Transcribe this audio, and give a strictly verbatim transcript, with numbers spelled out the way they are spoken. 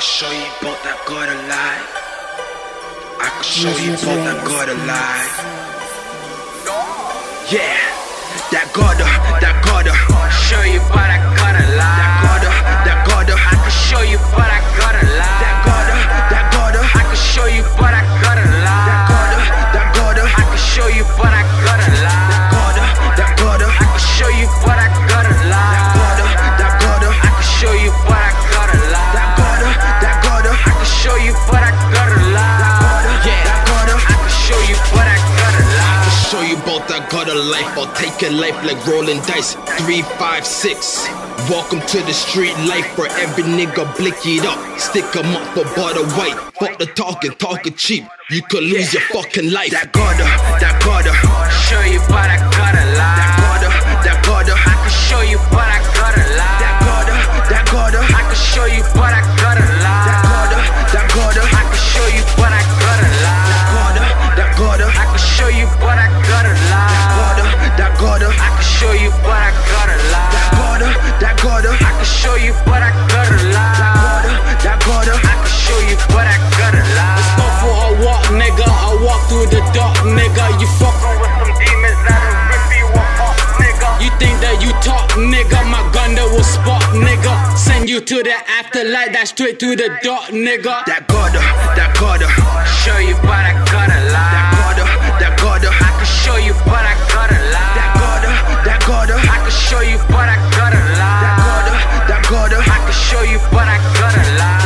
show you both that God alive. I can show you both that God alive. Yeah, that God, that God, show you both that God alive. That God, that God, I can show you both that God alive. That God, that God, I can show you both that God alive. That God, that God, I can show you both that God alive. That God, that God, I can show you both that God alive. That God, that God, I can show you both that God alive. That God, that God, I can show you both that God alive. That God, yeah, that God, I can show you both that God alive. I can show you both that God alive. I'll take your life like rolling dice. Three, five, six. Welcome to the street life where every nigga blick it up. Stick 'em up for butter white. Fuck the talking, talking cheap. You could lose your fucking life. That God, that God, show you both that God alive. That God, that God, I can show you both that God alive. That God, that God, I can show you both that God alive. That God, that God, I can show you both that God alive. That God, that God, I can show you both that God alive. That God, that God, I can show you both that God alive. That God, that God, I can show you both that God alive. That God, that God, I can show you both that God alive. It's not for a walk, nigga. I walk through the dark, nigga. You fucking with some demons that'll rip you apart, nigga. You think that you talk, nigga? My gun that will spot, nigga. Send you to the afterlife, that's straight to the dark, nigga. That God, that God, show you both that God alive. That God, that God, I can show you both that God alive. That God, that God, I can show you both that God alive. That God, that God, I can show you both that God alive.